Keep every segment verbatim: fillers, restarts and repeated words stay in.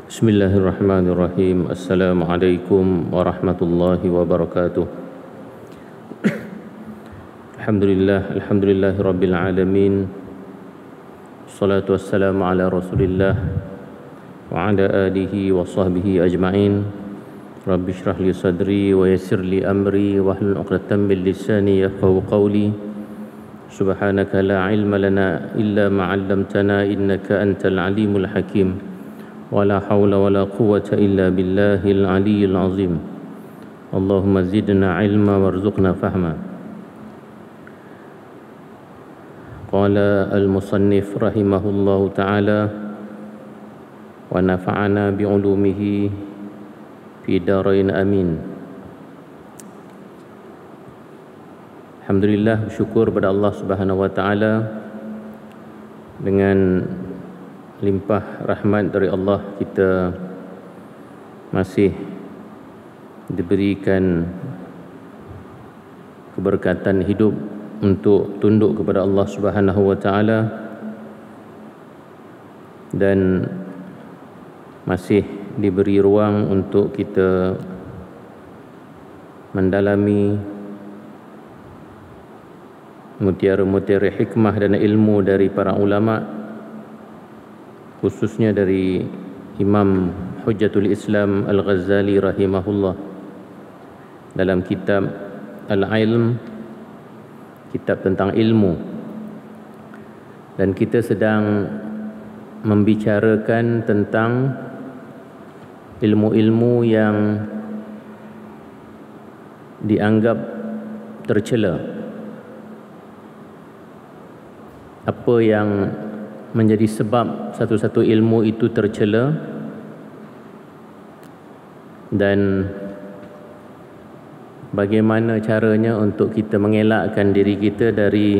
Bismillahirrahmanirrahim. Assalamualaikum warahmatullahi wabarakatuh. Alhamdulillah, alhamdulillahi rabbil alamin. Salatu wassalamu ala Rasulillah wa ala alihi wa sahbihi ajma'in. Rabbi shrah li sadri wa yassir li amri wa hlul 'uqdatam min lisani yafqahu qawli. Subhanaka la ilma lana illa ma 'allamtana innaka antal alimul hakim. ولا حول ولا قوة إلا بالله العلي العظيم. اللهم زدنا علما وارزقنا فهما. قال المصنف رحمه الله تعالى ونفعنا بعلومه في دارين آمين. Alhamdulillah, bersyukur pada Allah Subhanahu wa taala dengan limpah rahmat dari Allah kita masih diberikan keberkatan hidup untuk tunduk kepada Allah Subhanahu wa taala dan masih diberi ruang untuk kita mendalami mutiara-mutiara hikmah dan ilmu dari para ulama, khususnya dari Imam Hujjatul Islam Al-Ghazali rahimahullah dalam kitab Al-Ilm, kitab tentang ilmu. Dan kita sedang membicarakan tentang ilmu-ilmu yang dianggap tercela. Apa yang menjadi sebab satu-satu ilmu itu tercela dan bagaimana caranya untuk kita mengelakkan diri kita dari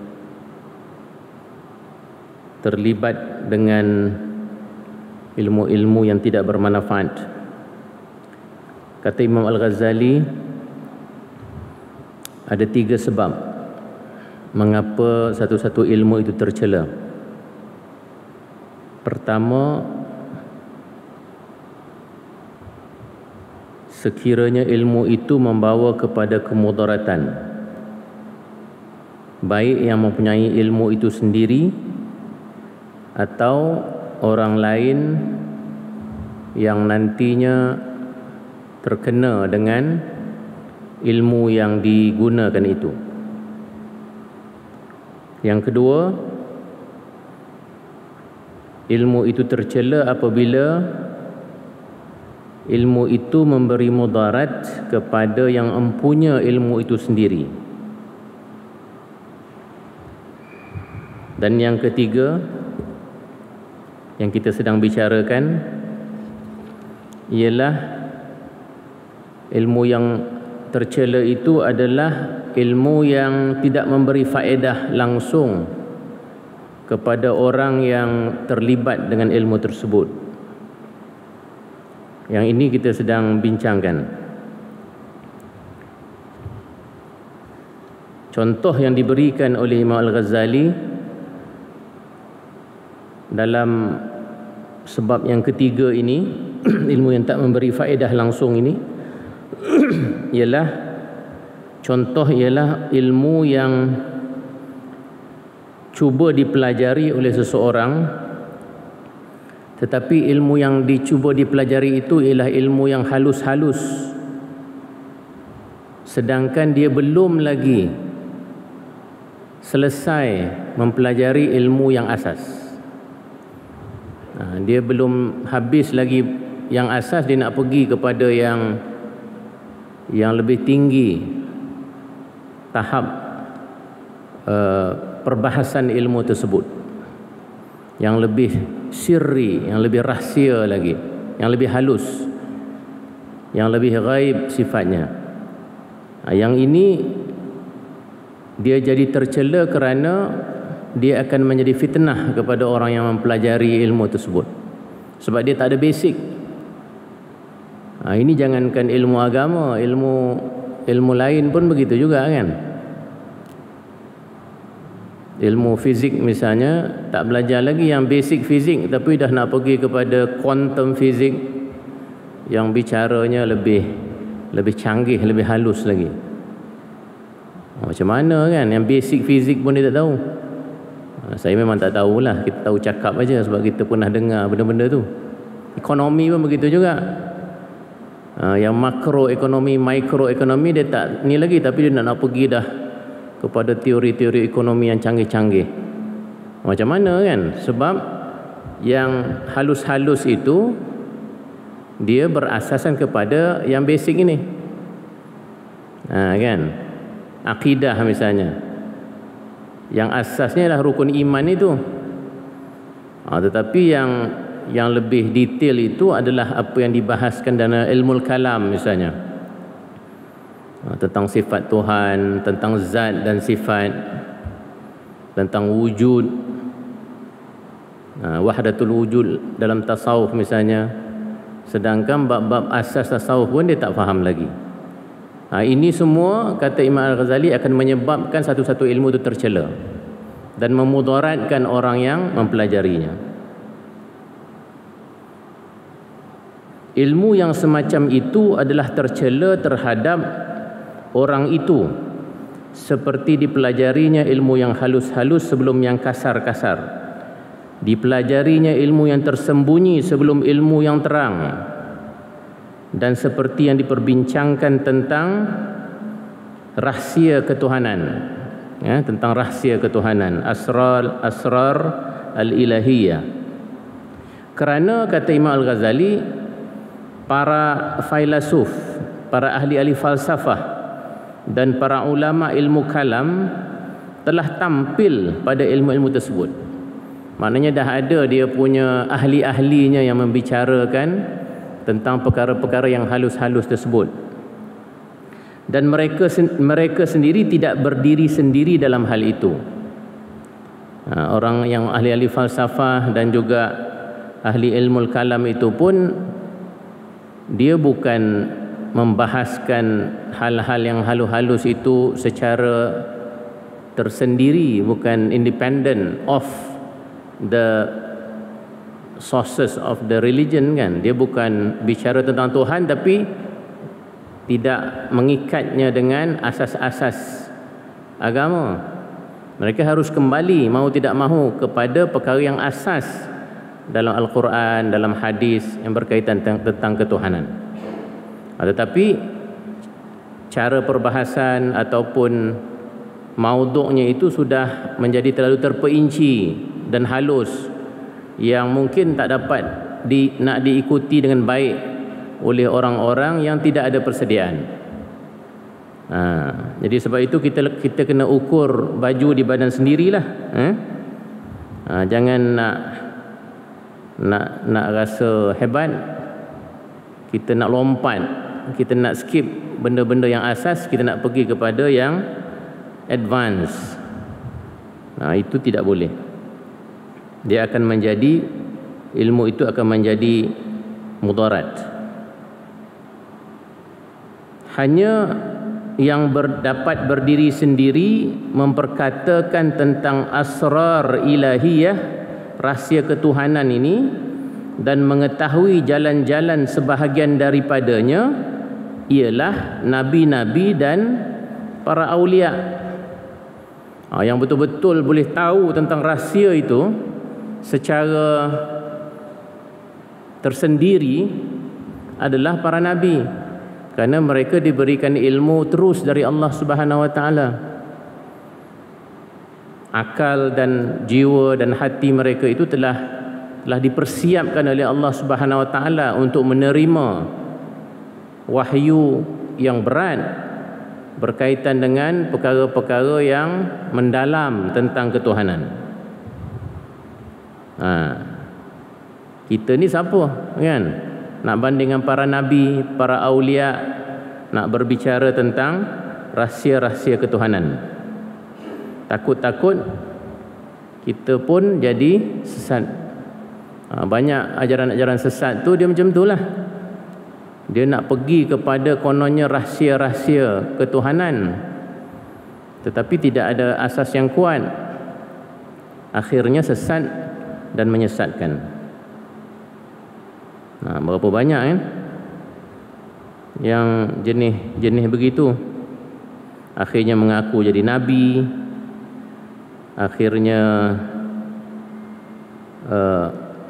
terlibat dengan ilmu-ilmu yang tidak bermanfaat. Kata Imam Al-Ghazali, ada tiga sebab mengapa satu-satu ilmu itu tercela. Pertama, sekiranya ilmu itu membawa kepada kemudaratan, baik yang mempunyai ilmu itu sendiri atau orang lain yang nantinya terkena dengan ilmu yang digunakan itu. Yang kedua, ilmu itu tercela apabila ilmu itu memberi mudarat kepada yang empunya ilmu itu sendiri. Dan yang ketiga, yang kita sedang bicarakan, ialah ilmu yang tercela itu adalah ilmu yang tidak memberi faedah langsung kepada orang yang terlibat dengan ilmu tersebut. Yang ini kita sedang bincangkan. Contoh yang diberikan oleh Imam Al-Ghazali dalam sebab yang ketiga ini, ilmu yang tak memberi faedah langsung ini, ialah contoh ialah ilmu yang cuba dipelajari oleh seseorang, tetapi ilmu yang dicuba dipelajari itu ialah ilmu yang halus-halus, sedangkan dia belum lagi selesai mempelajari ilmu yang asas. Nah, dia belum habis lagi yang asas, dia nak pergi kepada yang yang lebih tinggi tahap uh, perbahasan ilmu tersebut, yang lebih sirri, yang lebih rahsia lagi, yang lebih halus, yang lebih ghaib sifatnya. Yang ini dia jadi tercela kerana dia akan menjadi fitnah kepada orang yang mempelajari ilmu tersebut, sebab dia tak ada basic. Ini jangankan ilmu agama, ilmu ilmu lain pun begitu juga kan. ilmu fizik misalnya, tak belajar lagi yang basic fizik, tapi dah nak pergi kepada quantum fizik yang bicaranya lebih lebih canggih, lebih halus lagi. Macam mana kan, yang basic fizik pun dia tak tahu. Saya memang tak tahulah, kita tahu cakap aja sebab kita pernah dengar benda-benda tu. Ekonomi pun begitu juga. Yang makroekonomi, mikroekonomi dia tak ni lagi, tapi dia nak, nak pergi dah kepada teori-teori ekonomi yang canggih-canggih. Macam mana kan? Sebab yang halus-halus itu dia berasasan kepada yang basic ini. Ha, kan? Akidah misalnya, yang asasnya adalah rukun iman itu. Ha, tetapi yang yang lebih detail itu adalah apa yang dibahaskan dalam ilmu kalam misalnya, tentang sifat Tuhan, tentang zat dan sifat, tentang wujud, wahdatul wujud dalam tasawuf misalnya. Sedangkan bab-bab asas tasawuf pun dia tak faham lagi. Ha, ini semua kata Imam Al-Ghazali akan menyebabkan satu-satu ilmu itu tercela dan memudaratkan orang yang mempelajarinya. Ilmu yang semacam itu adalah tercela terhadap orang itu, seperti dipelajarinya ilmu yang halus-halus sebelum yang kasar-kasar, dipelajarinya ilmu yang tersembunyi sebelum ilmu yang terang, dan seperti yang diperbincangkan tentang rahsia ketuhanan, ya, tentang rahsia ketuhanan, asrar asrar al-ilahiyah. Kerana kata Imam Al-Ghazali, para filsuf, para ahli-ahli falsafah dan para ulama ilmu kalam telah tampil pada ilmu-ilmu tersebut. Maknanya dah ada dia punya ahli-ahlinya yang membicarakan tentang perkara-perkara yang halus-halus tersebut. Dan mereka mereka sendiri tidak berdiri sendiri dalam hal itu. Orang yang ahli-ahli falsafah dan juga ahli ilmu kalam itu pun dia bukan membahaskan hal-hal yang halus-halus itu secara tersendiri, bukan independent of the sources of the religion kan. Dia bukan bicara tentang Tuhan tapi tidak mengikatnya dengan asas-asas agama. Mereka harus kembali mau tidak mahu kepada perkara yang asas dalam Al-Quran, dalam hadis yang berkaitan tentang, tentang ketuhanan. Tetapi cara perbahasan ataupun maudhu'nya itu sudah menjadi terlalu terperinci dan halus, yang mungkin tak dapat di, nak diikuti dengan baik oleh orang-orang yang tidak ada persediaan. Ha, jadi sebab itu kita kita kena ukur baju di badan sendirilah. Eh? Ha, jangan nak nak nak rasa hebat, kita nak lompat, kita nak skip benda-benda yang asas, kita nak pergi kepada yang advance. Nah, itu tidak boleh. Dia akan menjadi, ilmu itu akan menjadi mudarat. Hanya yang ber, dapat berdiri sendiri memperkatakan tentang asrar ilahiyah, rahsia ketuhanan ini, dan mengetahui jalan-jalan sebahagian daripadanya ialah nabi-nabi dan para aulia. Ha, yang betul-betul boleh tahu tentang rahsia itu secara tersendiri adalah para nabi, kerana mereka diberikan ilmu terus dari Allah Subhanahu Wa Taala. Akal dan jiwa dan hati mereka itu telah telah dipersiapkan oleh Allah Subhanahu Wa Taala untuk menerima wahyu yang berat berkaitan dengan perkara-perkara yang mendalam tentang ketuhanan. Ha. Kita ni siapa kan? Nak banding dengan para nabi, para aulia, nak berbicara tentang rahsia-rahsia ketuhanan. Takut-takut kita pun jadi sesat. Banyak ajaran-ajaran sesat tu dia macam itulah. Dia nak pergi kepada kononnya rahsia-rahsia ketuhanan, tetapi tidak ada asas yang kuat. akhirnya sesat dan menyesatkan. Nah, berapa banyak kan yang jenis-jenis begitu, akhirnya mengaku jadi nabi, akhirnya uh,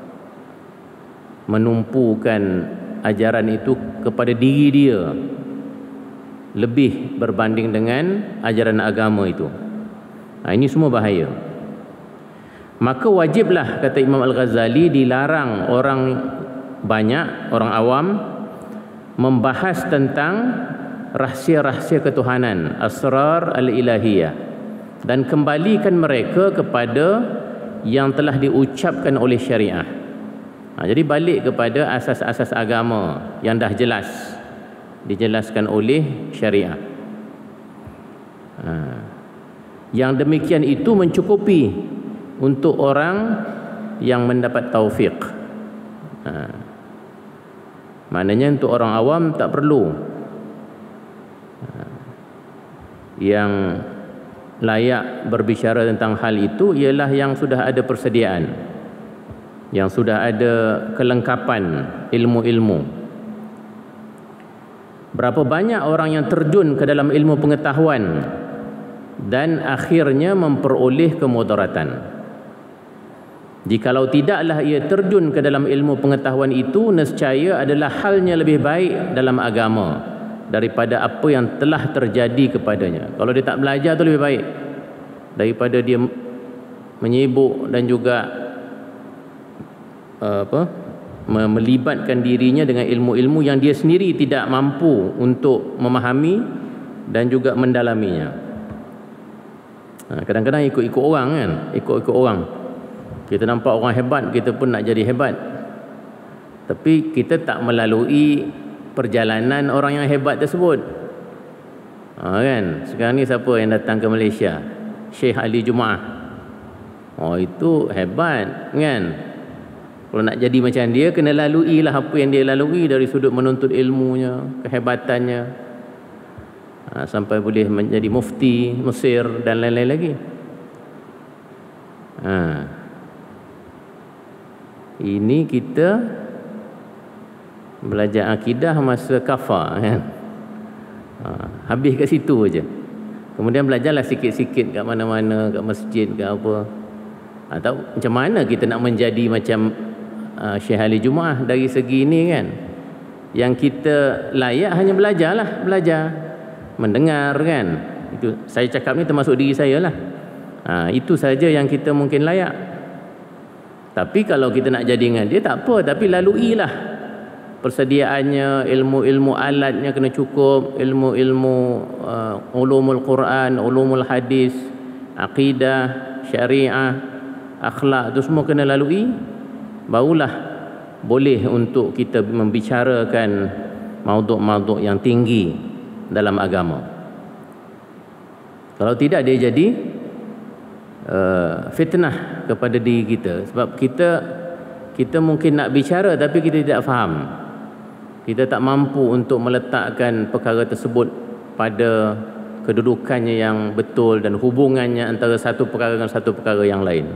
menumpukan ajaran itu kepada diri dia lebih berbanding dengan ajaran agama itu. Nah, ini semua bahaya. Maka wajiblah, kata Imam Al-Ghazali, dilarang orang banyak, orang awam, membahas tentang rahsia-rahsia ketuhanan, asrar al-ilahiyah, dan kembalikan mereka kepada yang telah diucapkan oleh syariah. Ha, jadi balik kepada asas-asas agama yang dah jelas dijelaskan oleh syariah. Ha, yang demikian itu mencukupi untuk orang yang mendapat taufik. Ha, maknanya untuk orang awam tak perlu. Ha, yang layak berbicara tentang hal itu ialah yang sudah ada persediaan, yang sudah ada kelengkapan ilmu-ilmu. Berapa banyak orang yang terjun ke dalam ilmu pengetahuan dan akhirnya memperoleh kemudaratan. Jikalau tidaklah ia terjun ke dalam ilmu pengetahuan itu, nescaya adalah halnya lebih baik dalam agama daripada apa yang telah terjadi kepadanya. Kalau dia tak belajar tu lebih baik daripada dia menyibuk dan juga uh, apa melibatkan dirinya dengan ilmu-ilmu yang dia sendiri tidak mampu untuk memahami dan juga mendalaminya. Kadang-kadang ikut-ikut orang kan, ikut-ikut orang. Kita nampak orang hebat, kita pun nak jadi hebat. Tapi kita tak melalui perjalanan orang yang hebat tersebut. Ha, kan? Sekarang ni siapa yang datang ke Malaysia? Syekh Ali Jumaah. Oh, itu hebat kan? Kalau nak jadi macam dia, kena laluilah apa yang dia lalui dari sudut menuntut ilmunya, kehebatannya, ha, sampai boleh menjadi mufti Mesir dan lain-lain lagi. Ha. Ini kita belajar akidah masa kafar kan? Ha, habis kat situ aja. Kemudian belajarlah sikit-sikit kat mana-mana, kat masjid ke apa. Ha, tahu macam mana kita nak menjadi macam uh, Syekh Ali Jumaah dari segi ini kan. Yang kita layak hanya belajarlah, belajar, mendengar kan. Itu saya cakap ni termasuk diri saya lah. Ha, itu saja yang kita mungkin layak. Tapi kalau kita nak jadi dengan dia tak apa, tapi laluilah persediaannya, ilmu-ilmu alatnya kena cukup, ilmu-ilmu uh, ulumul Quran, ulumul hadis, akidah, syariah, akhlak, itu semua kena lalui. Barulah boleh untuk kita membicarakan mauduk-mauduk yang tinggi dalam agama. Kalau tidak, dia jadi uh, fitnah kepada diri kita. Sebab kita kita mungkin nak bicara tapi kita tidak faham. Kita tak mampu untuk meletakkan perkara tersebut pada kedudukannya yang betul dan hubungannya antara satu perkara dengan satu perkara yang lain.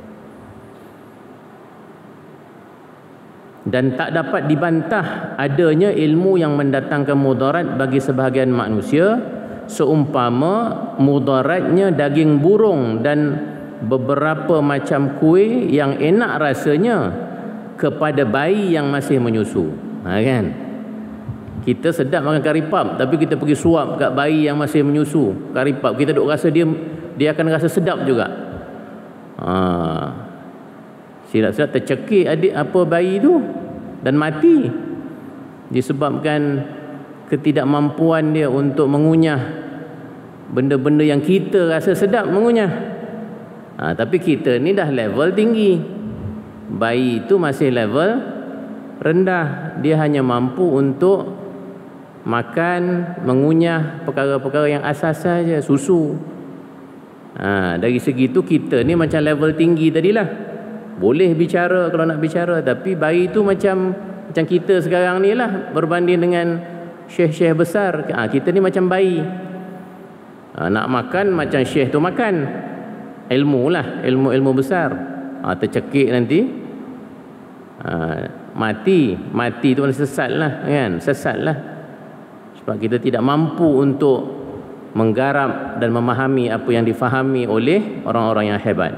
Dan tak dapat dibantah adanya ilmu yang mendatangkan mudarat bagi sebahagian manusia, seumpama mudaratnya daging burung dan beberapa macam kuih yang enak rasanya kepada bayi yang masih menyusu. Ha, kan? Kita sedap makan karipap, tapi kita pergi suap kat bayi yang masih menyusu karipap, kita duk rasa dia dia akan rasa sedap juga. Ha, silap-silap tercekik adik apa bayi tu dan mati disebabkan ketidakmampuan dia untuk mengunyah benda-benda yang kita rasa sedap mengunyah. Ha, tapi kita ni dah level tinggi, bayi itu masih level rendah. Dia hanya mampu untuk makan, mengunyah perkara-perkara yang asas saja, susu. Ha, dari segi itu kita ni macam level tinggi tadilah. Boleh bicara kalau nak bicara, tapi bayi itu macam macam kita sekarang ni lah berbanding dengan syekh-syekh besar. Ha, kita ni macam bayi. Ha, nak makan macam syekh tu makan. ilmu lah, ilmu-ilmu besar. Ha, tercekik nanti ha, mati, mati tu sesat lah kan, sesat lah. Sebab kita tidak mampu untuk menggarap dan memahami apa yang difahami oleh orang-orang yang hebat.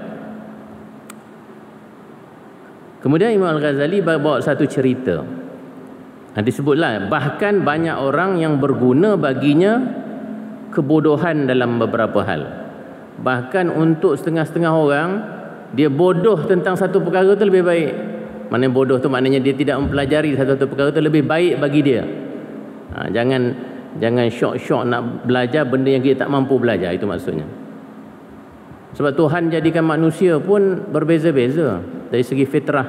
Kemudian Imam Al-Ghazali bawa satu cerita. Ha, disebutlah bahkan banyak orang yang berguna baginya kebodohan dalam beberapa hal. Bahkan untuk setengah-setengah orang, dia bodoh tentang satu perkara tu lebih baik. Maknanya bodoh tu maknanya dia tidak mempelajari satu-satu perkara tu lebih baik bagi dia. Ha, jangan jangan syok-syok nak belajar benda yang kita tak mampu belajar, itu maksudnya. Sebab Tuhan jadikan manusia pun berbeza-beza dari segi fitrah.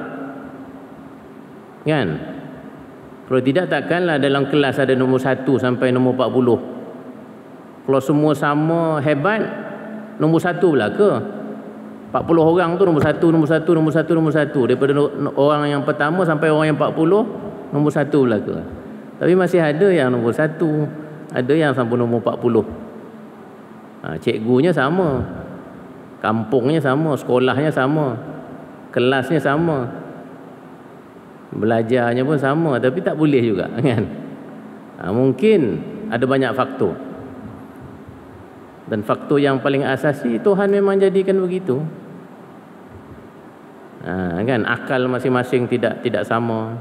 Kan? Kalau tidak, takkanlah dalam kelas ada nombor satu sampai nombor empat puluh. Kalau semua sama hebat, nombor satu pula ke? empat puluh orang tu nombor satu, nombor satu, nombor satu, nombor satu. Daripada orang yang pertama sampai orang yang empat puluh, nombor satu pula ke? Tapi masih ada yang nombor satu, ada yang sampai nombor empat puluh. Ha, cikgunya sama, kampungnya sama, sekolahnya sama, kelasnya sama, belajarnya pun sama, tapi tak boleh juga kan? Ha, mungkin ada banyak faktor. Dan faktor yang paling asasi, Tuhan memang jadikan begitu. Ha, kan, akal masing-masing tidak tidak sama,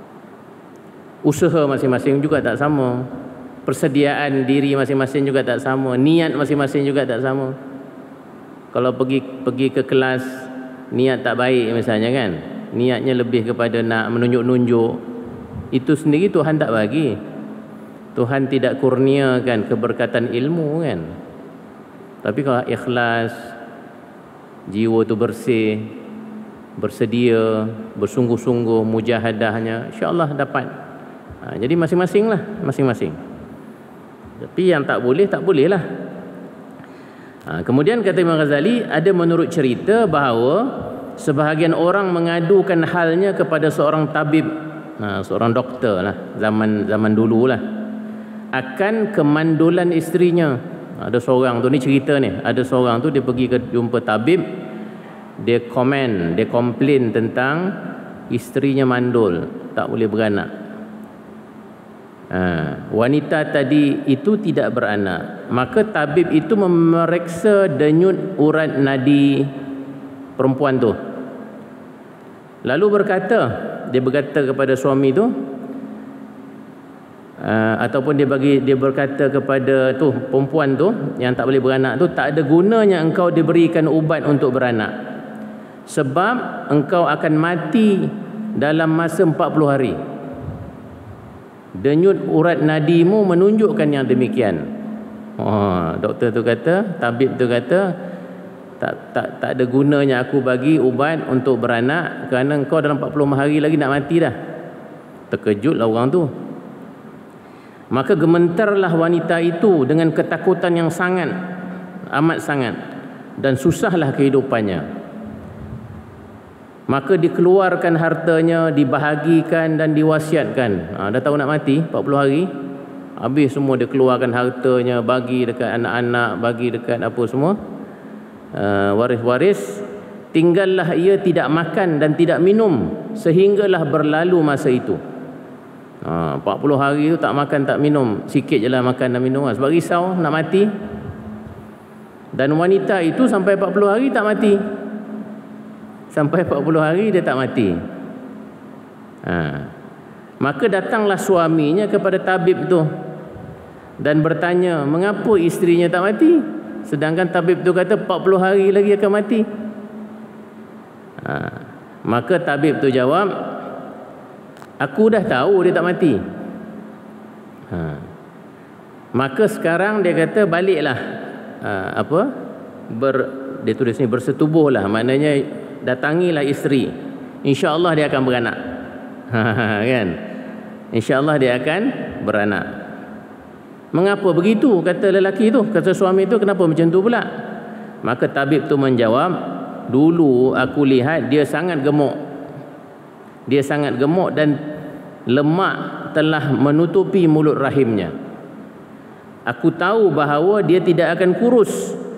usaha masing-masing juga tak sama, persediaan diri masing-masing juga tak sama, niat masing-masing juga tak sama. Kalau pergi pergi ke kelas niat tak baik misalnya kan, niatnya lebih kepada nak menunjuk-nunjuk, itu sendiri Tuhan tak bagi. Tuhan tidak kurniakan keberkatan ilmu kan. Tapi kalau ikhlas, jiwa tu bersih, bersedia, bersungguh-sungguh mujahadahnya, insya-Allah dapat. Ha, jadi masing-masing lah, masing-masing. Tapi yang tak boleh, tak boleh lah. Ha, kemudian kata Imam Ghazali, ada menurut cerita bahawa sebahagian orang mengadukan halnya kepada seorang tabib, ha, seorang doktor lah, zaman zaman dulu lah, akan kemandulan isterinya. Ada seorang tu, ni cerita ni, ada seorang tu dia pergi ke jumpa tabib, dia komen, dia komplain tentang isterinya mandul, tak boleh beranak. Ha, wanita tadi itu tidak beranak. Maka tabib itu memeriksa denyut urat nadi perempuan tu. Lalu berkata, dia berkata kepada suami tu, Uh, ataupun dia bagi dia berkata kepada tu perempuan tu yang tak boleh beranak tu, tak ada gunanya engkau diberikan ubat untuk beranak, sebab engkau akan mati dalam masa empat puluh hari. Denyut urat nadimu menunjukkan yang demikian. Oh, doktor tu kata, tabib tu kata, tak tak tak ada gunanya aku bagi ubat untuk beranak kerana engkau dalam empat puluh hari lagi nak mati dah. Terkejutlah orang tu. Maka gementarlah wanita itu dengan ketakutan yang sangat, amat sangat, dan susahlah kehidupannya. Maka dikeluarkan hartanya, dibahagikan dan diwasiatkan. Ha, dah tahu nak mati empat puluh hari, habis semua dia keluarkan hartanya, bagi dekat anak-anak, bagi dekat apa semua, uh, waris-waris. Tinggallah ia tidak makan dan tidak minum sehinggalah berlalu masa itu. Ha, empat puluh hari tu tak makan tak minum, sikit je lah makan dan minum, sebab risau nak mati. Dan wanita itu sampai empat puluh hari tak mati, sampai empat puluh hari dia tak mati. Ha, maka datanglah suaminya kepada tabib tu dan bertanya, mengapa isterinya tak mati, sedangkan tabib tu kata empat puluh hari lagi akan mati. Ha, maka tabib tu jawab, aku dah tahu dia tak mati. Ha. Maka sekarang dia kata baliklah, ha, apa? Ber, dia tulis ni bersetubuhlah, maknanya datangilah isteri. Insya-Allah dia akan beranak. Ha, kan? Insya-Allah dia akan beranak. Mengapa begitu? Kata lelaki tu, kata suami tu, kenapa macam tu pula? Maka tabib tu menjawab, dulu aku lihat dia sangat gemuk. Dia sangat gemuk dan lemak telah menutupi mulut rahimnya. Aku tahu bahawa dia tidak akan kurus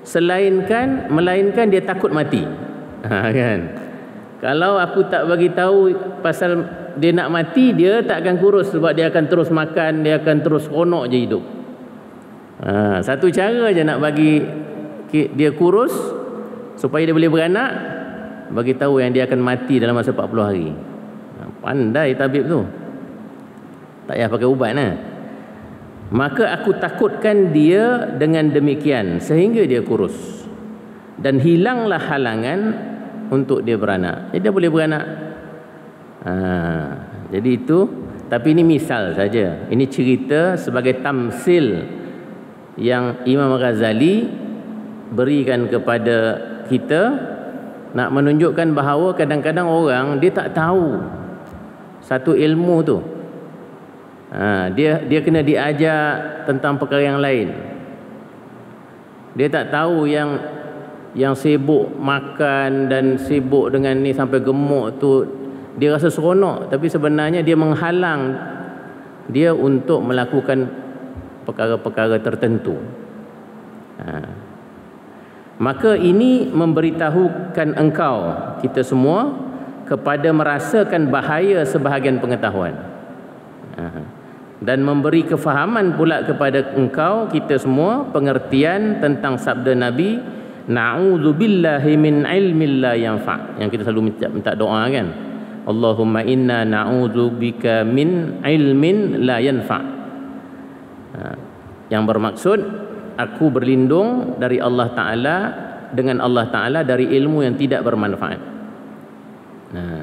selainkan melainkan dia takut mati. Ha, kan? Kalau aku tak bagi tahu pasal dia nak mati, dia tak akan kurus sebab dia akan terus makan, dia akan terus seronok je hidup. Ha, satu cara je nak bagi dia kurus supaya dia boleh beranak, bagi tahu yang dia akan mati dalam masa empat puluh hari. Ha, pandai tabib tu. Tak payah pakai ubat lah. Maka aku takutkan dia dengan demikian sehingga dia kurus dan hilanglah halangan untuk dia beranak. Jadi dia boleh beranak. Ha, jadi itu, tapi ini misal saja. Ini cerita sebagai tamsil yang Imam Ghazali berikan kepada kita, nak menunjukkan bahawa kadang-kadang orang dia tak tahu satu ilmu tu. Ha, dia dia kena diajar tentang perkara yang lain. Dia tak tahu yang yang sibuk makan dan sibuk dengan ni sampai gemuk tu, dia rasa seronok, tapi sebenarnya dia menghalang dia untuk melakukan perkara-perkara tertentu. Ha. Maka ini memberitahukan engkau, kita semua, kepada merasakan bahaya sebahagian pengetahuan. Ha. Dan memberi kefahaman pula kepada engkau, kita semua, pengertian tentang sabda Nabi, na'udzubillahi min ilmin la yanfa', yang kita selalu minta, minta doa kan, Allahumma inna na'udzubika min ilmin la yanfa'. Ha. Yang bermaksud, aku berlindung dari Allah Ta'ala, dengan Allah Ta'ala dari ilmu yang tidak bermanfaat. Nah,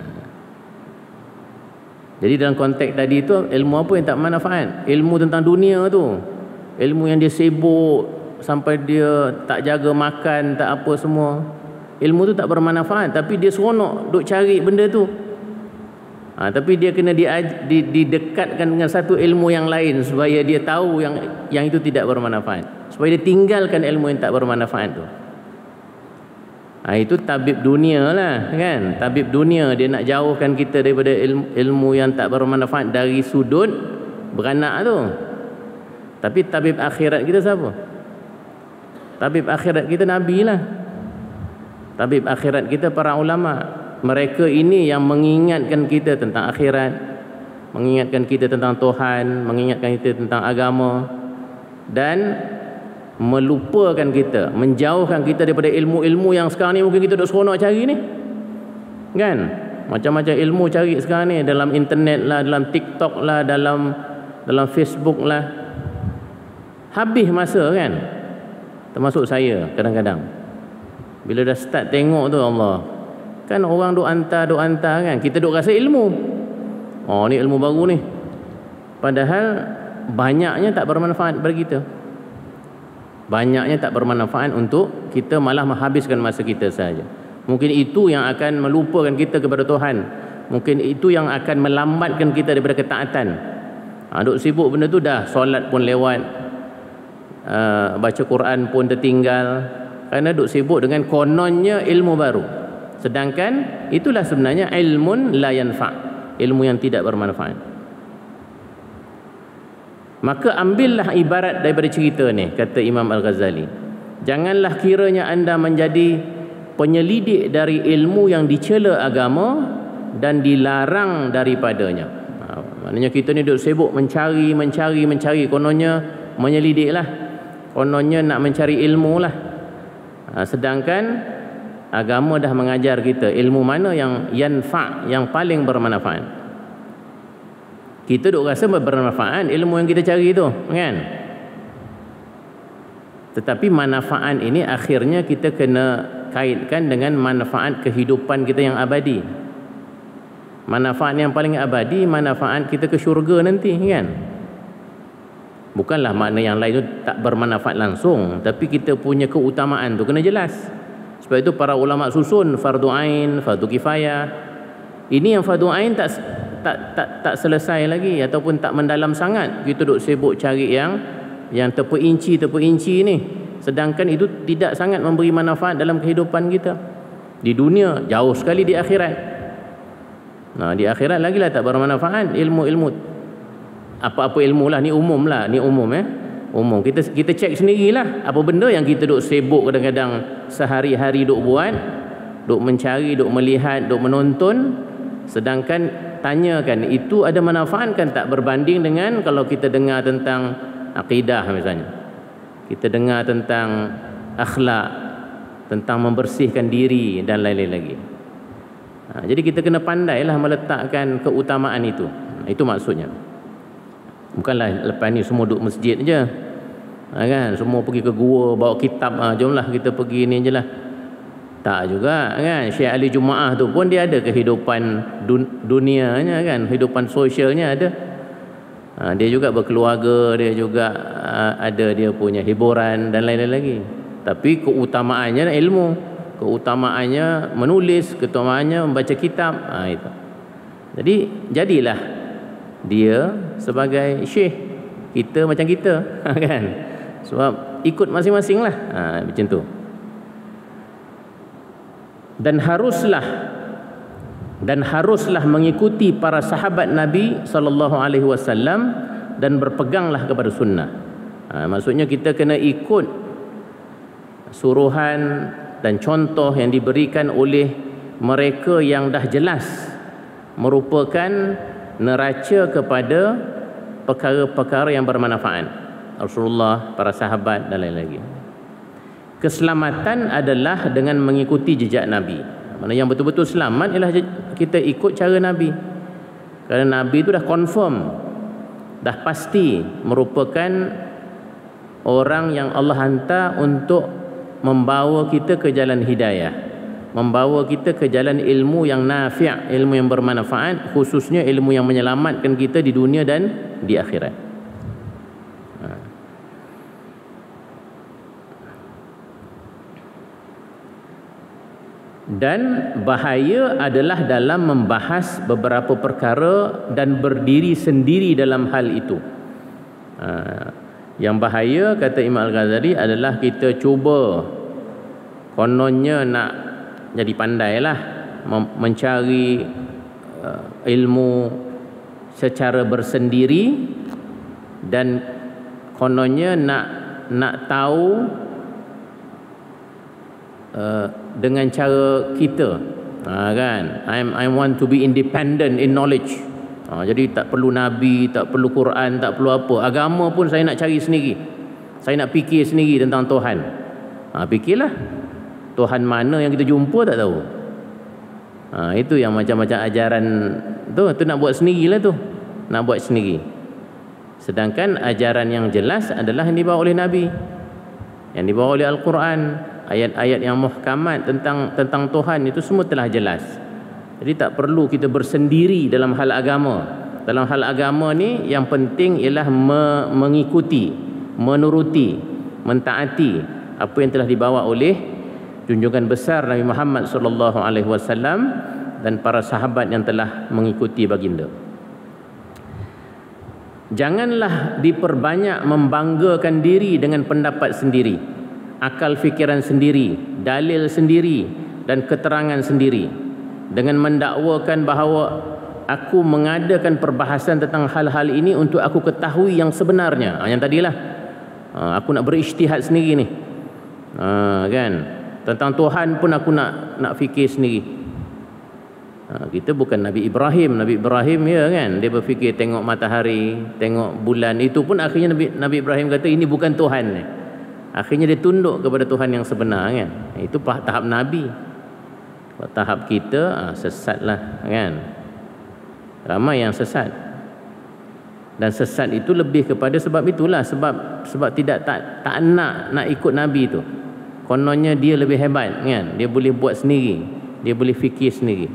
jadi dalam konteks tadi itu, ilmu apa yang tak bermanfaat? Ilmu tentang dunia tu, ilmu yang dia sibuk sampai dia tak jaga makan, tak apa semua, ilmu tu tak bermanfaat, tapi dia seronok duk cari benda tu. Ha, tapi dia kena didekatkan dengan satu ilmu yang lain supaya dia tahu yang yang itu tidak bermanfaat, supaya dia tinggalkan ilmu yang tak bermanfaat tu. Ha, itu tabib dunia lah kan. Tabib dunia, dia nak jauhkan kita daripada ilmu, ilmu yang tak bermanfaat dari sudut beranak tu. Tapi tabib akhirat kita siapa? Tabib akhirat kita Nabi lah. Tabib akhirat kita para ulama. Mereka ini yang mengingatkan kita tentang akhirat, mengingatkan kita tentang Tuhan, mengingatkan kita tentang agama, dan melupakan kita, menjauhkan kita daripada ilmu-ilmu yang sekarang ni mungkin kita duk seronok cari ni kan. Macam-macam ilmu cari sekarang ni, dalam internet lah, dalam TikTok lah, dalam dalam Facebook lah. Habis masa kan. Termasuk saya kadang-kadang, bila dah start tengok tu, Allah, kan orang duk hantar, duk hantar kan, kita duk rasa ilmu, oh ni ilmu baru ni, padahal banyaknya tak bermanfaat bagi kita. Banyaknya tak bermanfaat untuk kita, malah menghabiskan masa kita saja. Mungkin itu yang akan melupakan kita kepada Tuhan. Mungkin itu yang akan melambatkan kita daripada ketaatan. Ha, duk sibuk benda tu, dah solat pun lewat, uh, baca Quran pun tertinggal, kerana duk sibuk dengan kononnya ilmu baru. Sedangkan itulah sebenarnya ilmun la yanfa', ilmu yang tidak bermanfaat. Maka ambillah ibarat daripada cerita ni, kata Imam Al-Ghazali. Janganlah kiranya anda menjadi penyelidik dari ilmu yang dicela agama dan dilarang daripadanya. Ha, maknanya kita ni duduk sibuk mencari, mencari, mencari. Kononnya menyelidik lah, kononnya nak mencari ilmu lah. Ha, sedangkan agama dah mengajar kita ilmu mana yang yanfa', yang paling bermanfaat. Kita duk rasa bermanfaat ilmu yang kita cari tu kan. Tetapi manfaat ini akhirnya kita kena kaitkan dengan manfaat kehidupan kita yang abadi. Manfaat yang paling abadi, manfaat kita ke syurga nanti kan. Bukanlah makna yang lain tu tak bermanfaat langsung, tapi kita punya keutamaan tu kena jelas. Sebab itu para ulama susun fardu ain, fardu kifayah. Ini yang fardu ain tak tak tak tak selesai lagi ataupun tak mendalam sangat. Kita duk sibuk cari yang yang terperinci terperinci ni, sedangkan itu tidak sangat memberi manfaat dalam kehidupan kita di dunia, jauh sekali di akhirat. Nah, di akhirat lagi lah tak bermanfaat ilmu-ilmu, apa-apa ilmu lah, ni umum lah, ni umum eh umum. Kita kita cek sendirilah apa benda yang kita duk sibuk kadang-kadang sehari-hari duk buat, duk mencari, duk melihat, duk menonton, sedangkan tanyakan itu ada manfaat kan tak berbanding dengan kalau kita dengar tentang akidah misalnya. Kita dengar tentang akhlak, tentang membersihkan diri dan lain-lain lagi. Ha, jadi kita kena pandailah meletakkan keutamaan itu. Itu maksudnya. Bukanlah lepas ni semua duduk masjid je. Ha, kan? Semua pergi ke gua, bawa kitab. Ha, jomlah kita pergi ni je lah. Tak juga kan. Syekh Ali Jumaah tu pun dia ada kehidupan dun dunianya kan. Kehidupan sosialnya ada. Ha, dia juga berkeluarga. Dia juga ha, ada dia punya hiburan dan lain-lain lagi. Tapi keutamaannya ilmu. Keutamaannya menulis, keutamaannya membaca kitab. Ha, itu. Jadi jadilah dia sebagai syekh, kita macam kita, kan? Sebab ikut masing-masing lah. Ha, macam tu. Dan haruslah dan haruslah mengikuti para sahabat Nabi sallallahu alaihi wasallam dan berpeganglah kepada sunnah. Ha, maksudnya kita kena ikut suruhan dan contoh yang diberikan oleh mereka yang dah jelas merupakan neraca kepada perkara-perkara yang bermanfaat. Rasulullah, para sahabat dan lain lagi. Keselamatan adalah dengan mengikuti jejak Nabi. Mana yang betul-betul selamat ialah kita ikut cara Nabi. Kerana Nabi itu dah confirm, dah pasti merupakan orang yang Allah hantar untuk membawa kita ke jalan hidayah, membawa kita ke jalan ilmu yang nafi', ilmu yang bermanfaat, khususnya ilmu yang menyelamatkan kita di dunia dan di akhirat. Ha. Dan bahaya adalah dalam membahas beberapa perkara dan berdiri sendiri dalam hal itu. Ha. Yang bahaya, kata Imam Al-Ghazali, adalah kita cuba kononnya nak jadi pandai lah, mencari uh, ilmu secara bersendiri, dan kononnya nak nak tahu uh, dengan cara kita. Ha, kan? I'm, I want to be independent in knowledge. Ha, jadi tak perlu Nabi, tak perlu Quran, tak perlu apa. Agama pun saya nak cari sendiri. Saya nak fikir sendiri tentang Tuhan. Ha, fikirlah. Tuhan mana yang kita jumpa tak tahu. Ha, itu yang macam-macam ajaran tu, tu nak buat sendirilah tu. Nak buat sendiri. Sedangkan ajaran yang jelas adalah yang dibawa oleh Nabi. Yang dibawa oleh Al-Quran. Ayat-ayat yang muhkamat tentang tentang Tuhan itu semua telah jelas. Jadi tak perlu kita bersendiri dalam hal agama. Dalam hal agama ni yang penting ialah me mengikuti, menuruti, mentaati apa yang telah dibawa oleh junjungan besar Nabi Muhammad sallallahu alaihi wasallam dan para sahabat yang telah mengikuti baginda. Janganlah diperbanyak membanggakan diri dengan pendapat sendiri, akal fikiran sendiri, dalil sendiri dan keterangan sendiri, dengan mendakwakan bahawa aku mengadakan perbahasan tentang hal-hal ini untuk aku ketahui yang sebenarnya. Ha, yang tadilah, ha, aku nak berijtihad sendiri ni, ha, kan? Tentang Tuhan pun aku nak nak fikir sendiri. Ha, kita bukan Nabi Ibrahim. Nabi Ibrahim ya kan, dia berfikir tengok matahari, tengok bulan. Itu pun akhirnya Nabi, Nabi Ibrahim kata ini bukan Tuhan. Akhirnya dia tunduk kepada Tuhan yang sebenar, kan? Itu tahap Nabi. Tahap kita ah, sesatlah, kan? Ramai yang sesat. Dan sesat itu lebih kepada sebab itulah, sebab sebab tidak tak tak nak nak ikut Nabi tu. Kononnya dia lebih hebat, kan? Dia boleh buat sendiri, dia boleh fikir sendiri.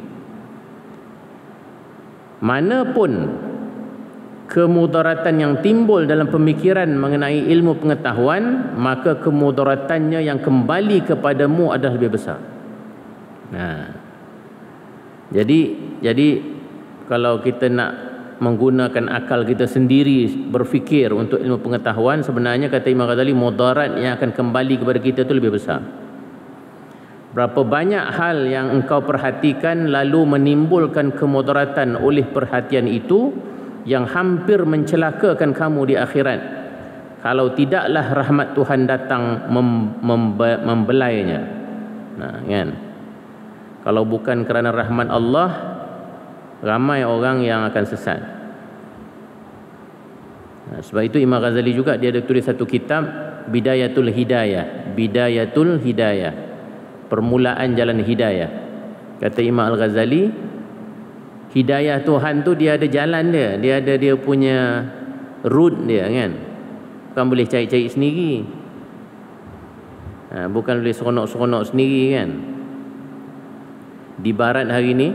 Manapun kemudaratan yang timbul dalam pemikiran mengenai ilmu pengetahuan, maka kemudaratannya yang kembali kepadamu adalah lebih besar. Nah, jadi jadi kalau kita nak menggunakan akal kita sendiri berfikir untuk ilmu pengetahuan, sebenarnya kata Imam Ghazali, mudarat yang akan kembali kepada kita itu lebih besar. Berapa banyak hal yang engkau perhatikan lalu menimbulkan kemudaratan oleh perhatian itu yang hampir mencelakakan kamu di akhirat. kalau tidaklah rahmat Tuhan datang mem, membe, membelainya. Nah, kan? Kalau bukan kerana rahmat Allah, ramai orang yang akan sesat. Nah, sebab itu Imam Ghazali juga dia ada tulis satu kitab, Bidayatul Hidayah, Bidayatul Hidayah, permulaan jalan hidayah. Kata Imam Al-Ghazali, hidayah Tuhan tu dia ada jalan dia, dia ada dia punya route dia, kan. Bukan boleh cari-cari sendiri, ha, bukan boleh seronok-seronok sendiri, kan. Di barat hari ni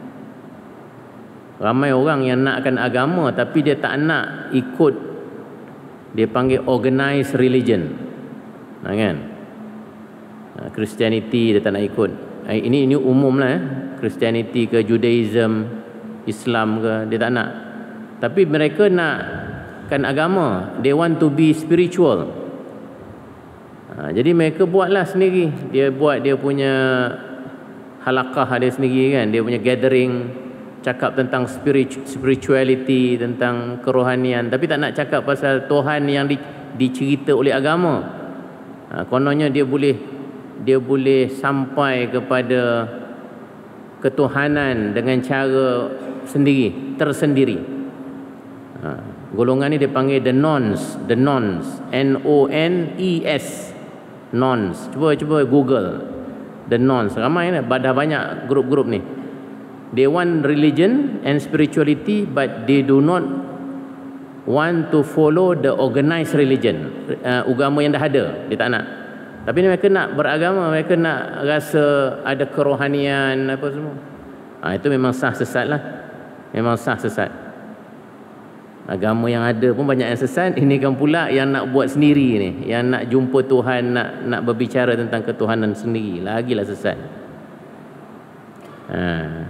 ramai orang yang nakkan agama tapi dia tak nak ikut, dia panggil organized religion, ha, kan. ha, Christianity dia tak nak ikut. Ini ini umum lah, eh. Christianity ke Judaism, Islam ke, dia tak nak. Tapi mereka nak kan agama, they want to be spiritual. Ha, jadi mereka buatlah sendiri, dia buat dia punya halaqah dia sendiri, kan. Dia punya gathering, cakap tentang spiritu, spirituality, tentang kerohanian, tapi tak nak cakap pasal Tuhan yang di, dicerita oleh agama. Ha, kononnya dia boleh dia boleh sampai kepada ketuhanan dengan cara sendiri, tersendiri. Ha, golongan ni dia panggil the nons, the nons, N O N E S, nons. Cuba cuba Google the nons. Ramai ni, dah banyak grup-grup ni. They want religion and spirituality, but they do not want to follow the organized religion, uh, agama yang dah ada, dia tak nak. Tapi mereka nak beragama, mereka nak rasa ada kerohanian apa semua. Ha, itu memang sah sesat lah, memang sah sesat. Agama yang ada pun banyak yang sesat. Ini kan pula yang nak buat sendiri ni, yang nak jumpa Tuhan, nak nak berbicara tentang ketuhanan sendiri, lagilah sesat. Ha.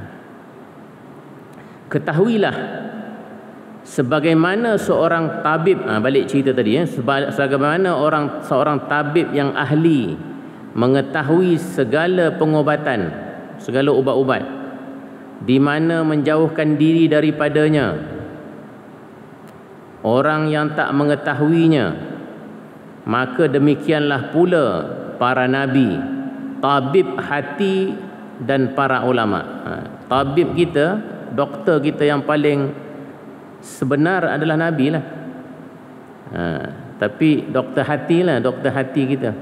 Ketahuilah, sebagaimana seorang tabib, ha, balik cerita tadi, ya, sebagaimana orang seorang tabib yang ahli mengetahui segala pengobatan, segala ubat-ubat, di mana menjauhkan diri daripadanya orang yang tak mengetahuinya, maka demikianlah pula para nabi, tabib hati dan para ulama. Ha, tabib kita, doktor kita yang paling sebenar adalah Nabi lah. Ha, tapi doktor hati lah, doktor hati kita.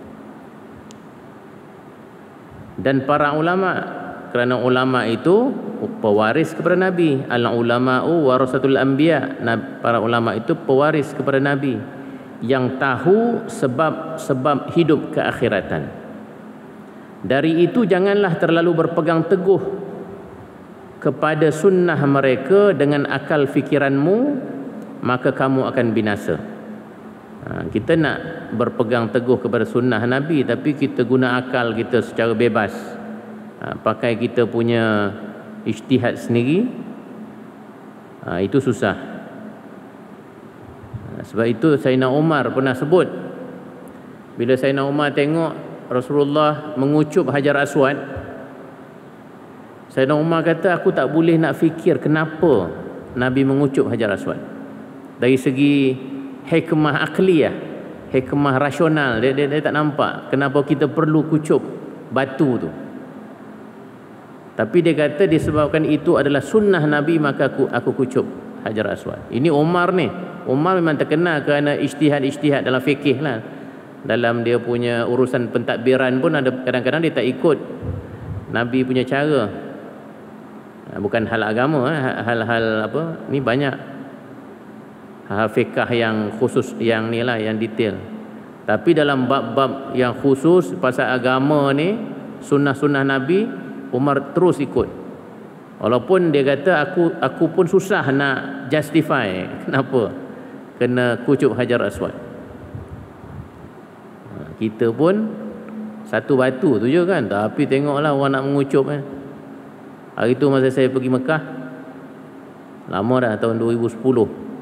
Dan para ulama, kerana ulama itu pewaris kepada Nabi. Al-ulama'u warasatul anbiya. Para ulama itu pewaris kepada Nabi, yang tahu sebab-sebab hidup keakhiratan. Dari itu janganlah terlalu berpegang teguh kepada sunnah mereka dengan akal fikiranmu, maka kamu akan binasa. Ha, kita nak berpegang teguh kepada sunnah Nabi, tapi kita guna akal kita secara bebas, ha, pakai kita punya ijtihad sendiri, ha, itu susah. Ha, sebab itu Sayyidina Umar pernah sebut, bila Sayyidina Umar tengok Rasulullah mengucup Hajar Aswad, Sayyidina Umar kata, aku tak boleh nak fikir kenapa Nabi mengucup Hajar Aswad. Dari segi hikmah akliyah, hikmah rasional, dia, dia, dia tak nampak kenapa kita perlu kucup batu tu. Tapi dia kata disebabkan itu adalah sunnah Nabi, maka aku, aku kucup Hajar Aswad. Ini Umar ni, Umar memang terkenal kerana ijtihad-ijtihad dalam fikih lah. Dalam dia punya urusan pentadbiran pun ada kadang-kadang dia tak ikut Nabi punya cara. Bukan hal agama, hal-hal apa ni, banyak hal fikah yang khusus, yang ni lah, yang detail. Tapi dalam bab-bab yang khusus pasal agama ni, sunnah-sunnah Nabi, Umar terus ikut. Walaupun dia kata aku aku pun susah nak justify kenapa kena kucup Hajar Aswad. Kita pun satu batu tu je kan, tapi tengoklah orang nak mengucup kan. Hari tu masa saya pergi Mekah, lama dah, tahun dua ribu sepuluh.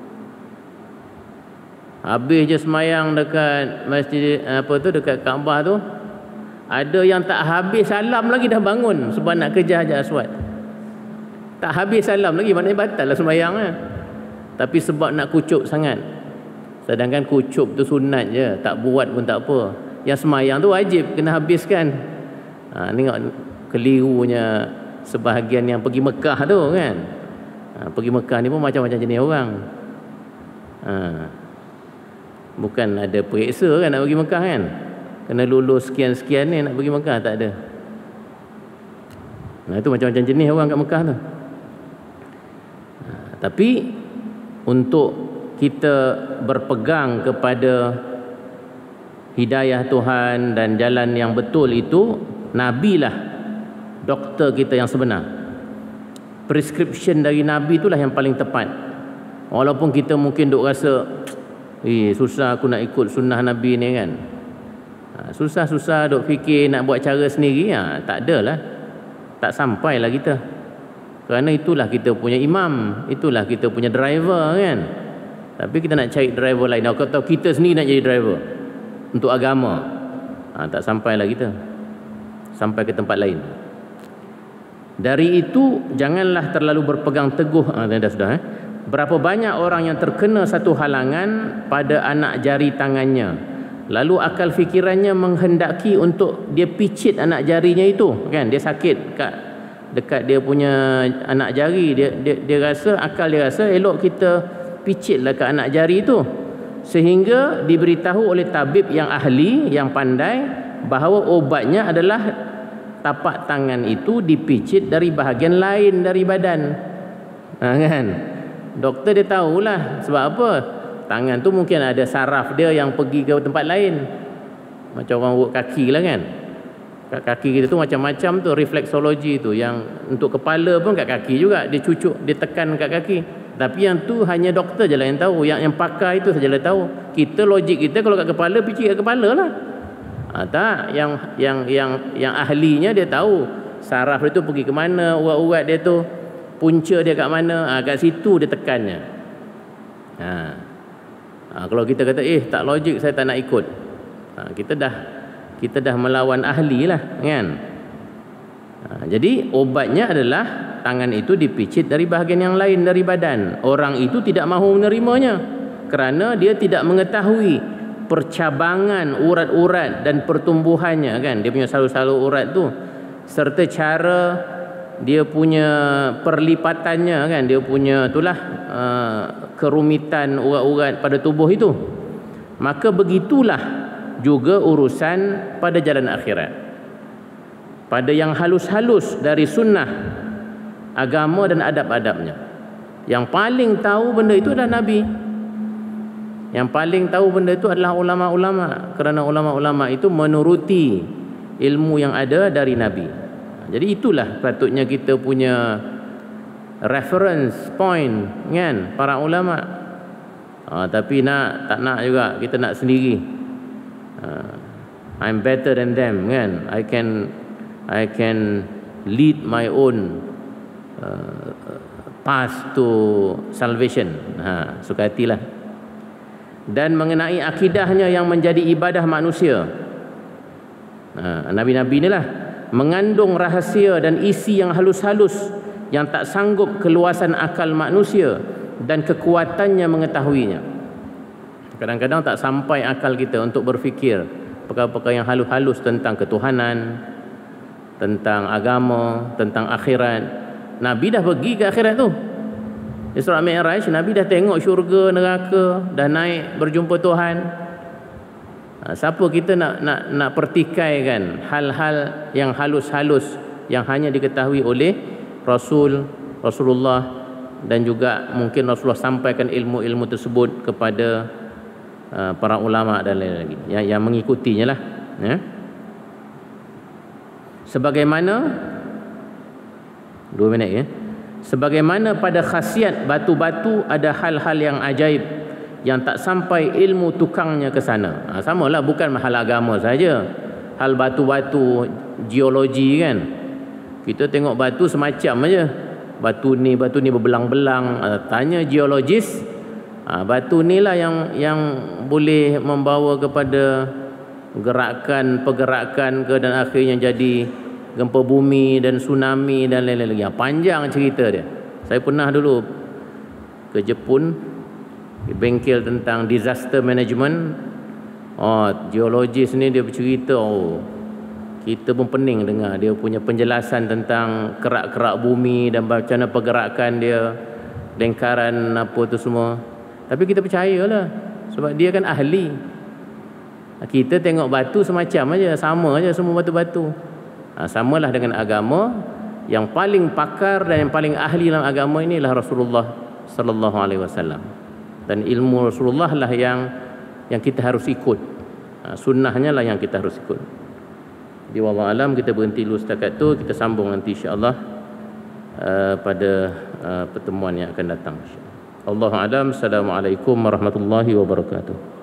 Habis je semayang dekat masjid apa tu, dekat Kaabah tu, ada yang tak habis salam lagi dah bangun sebab nak kejar Hajar Aswad. Tak habis salam lagi, maknanya batal lah semayang kan. Tapi sebab nak kucup sangat, Sedangkan kucup tu sunat je, tak buat pun tak apa. Yang semayang tu wajib kena habiskan. Ha, tengok kelirunya sebahagian yang pergi Mekah tu kan. Ha, pergi Mekah ni pun macam-macam jenis orang. Ha, bukan ada periksa kan nak pergi Mekah kan. Kena lulus sekian-sekian ni nak pergi Mekah, tak ada. Nah, itu macam-macam jenis orang kat Mekah tu. Ha, tapi untuk kita berpegang kepada hidayah Tuhan dan jalan yang betul itu, Nabi lah doktor kita yang sebenar. Prescription dari Nabi itulah yang paling tepat. Walaupun kita mungkin duk rasa, eh susah aku nak ikut sunnah Nabi ni kan. Ha, susah-susah duk fikir nak buat cara sendiri, ha, tak adalah. Tak sampailah kita. Kerana itulah kita punya imam, itulah kita punya driver kan. Tapi kita nak cari driver lain. Kalau tahu kita sendiri nak jadi driver untuk agama, ha, tak sampailah kita. Sampai ke tempat lain. Dari itu janganlah terlalu berpegang teguh. Ha, dah sudah eh. Berapa banyak orang yang terkena satu halangan pada anak jari tangannya, lalu akal fikirannya menghendaki untuk dia picit anak jarinya itu kan. Dia sakit kat dekat dia punya anak jari, dia dia, dia rasa, akal dia rasa elok kita picitlah ke anak jari itu, sehingga diberitahu oleh tabib yang ahli, yang pandai, bahawa obatnya adalah tapak tangan itu dipicit dari bahagian lain dari badan. Ha, kan? Doktor dia tahulah sebab apa. Tangan tu mungkin ada saraf dia yang pergi ke tempat lain. Macam orang urut kaki lah kan. Kat kaki kita tu macam-macam tu refleksologi tu. Yang untuk kepala pun kat kaki juga, dia cucuk, dia tekan kat kaki. Tapi yang tu hanya doktor je lah yang tahu. Yang yang pakar itu sajalah tahu. Kita logik kita kalau kat kepala, picit kat kepala lah. Ha, tak, yang yang yang yang ahlinya dia tahu saraf dia tu pergi ke mana, urat-urat dia tu, punca dia kat mana, ha, kat situ dia tekannya. Ha. Ha, kalau kita kata eh tak logik, saya tak nak ikut. Ha, kita dah kita dah melawan ahli lah kan. Ha, jadi obatnya adalah tangan itu dipicit dari bahagian yang lain dari badan. Orang itu tidak mahu menerimanya kerana dia tidak mengetahui percabangan urat-urat dan pertumbuhannya kan. Dia punya salur-salur urat tu, serta cara dia punya perlipatannya kan, dia punya itulah uh, kerumitan urat-urat pada tubuh itu. Maka begitulah juga urusan pada jalan akhirat. Pada yang halus-halus dari sunnah agama dan adab-adabnya. Yang paling tahu benda itu adalah Nabi. Yang paling tahu benda itu adalah ulama-ulama, kerana ulama-ulama itu menuruti ilmu yang ada dari Nabi. Jadi itulah patutnya kita punya reference point kan, para ulama. Ha, tapi nak tak nak juga kita nak sendiri. Ha, I'm better than them kan. I can I can lead my own uh, path to salvation. Ha, suka hatilah. Dan mengenai akidahnya yang menjadi ibadah manusia, ha, Nabi-Nabi inilah mengandung rahasia dan isi yang halus-halus yang tak sanggup keluasan akal manusia dan kekuatannya mengetahuinya. Kadang-kadang tak sampai akal kita untuk berfikir perkara-perkara yang halus-halus tentang ketuhanan, tentang agama, tentang akhirat. Nabi dah pergi ke akhirat tu. Isra Mi'raj, Nabi dah tengok syurga, neraka, dah naik berjumpa Tuhan. Ha, siapa kita nak nak nak pertikaikan hal-hal yang halus-halus yang hanya diketahui oleh Rasul, Rasulullah, dan juga mungkin Rasulullah sampaikan ilmu-ilmu tersebut kepada uh, para ulama dan lain lagi yang, yang mengikutinya lah ya. Sebagaimana dua minit ya. Sebagaimana pada khasiat batu-batu ada hal-hal yang ajaib yang tak sampai ilmu tukangnya ke sana. Ha, samalah, bukan hal agama saja. Hal batu-batu geologi kan. Kita tengok batu semacam aja. Batu ni, batu ni berbelang-belang. Ha, tanya geologis, ha, batu ni lah yang yang boleh membawa kepada gerakan-pergerakan ke, dan akhirnya jadi gempa bumi dan tsunami dan lain-lain lagi. Panjang cerita dia. Saya pernah dulu ke Jepun bengkel tentang disaster management. Oh, geologis ni dia bercerita, oh, kita pun pening dengar dia punya penjelasan tentang kerak-kerak bumi dan macam mana pergerakan dia, lingkaran apa tu semua. Tapi kita percayalah sebab dia kan ahli. Kita tengok batu semacam aja, sama aja semua batu-batu. Ha, samalah dengan agama. Yang paling pakar dan yang paling ahli dalam agama inilah Rasulullah sallallahu alaihi wasallam. Dan ilmu Rasulullah lah yang yang kita harus ikut. Ha, sunnahnya lah yang kita harus ikut. Di wallahu alam, kita berhenti dulu setakat tu, kita sambung nanti insya-Allah uh, pada uh, pertemuan yang akan datang. Allahu alam. Assalamualaikum warahmatullahi wabarakatuh.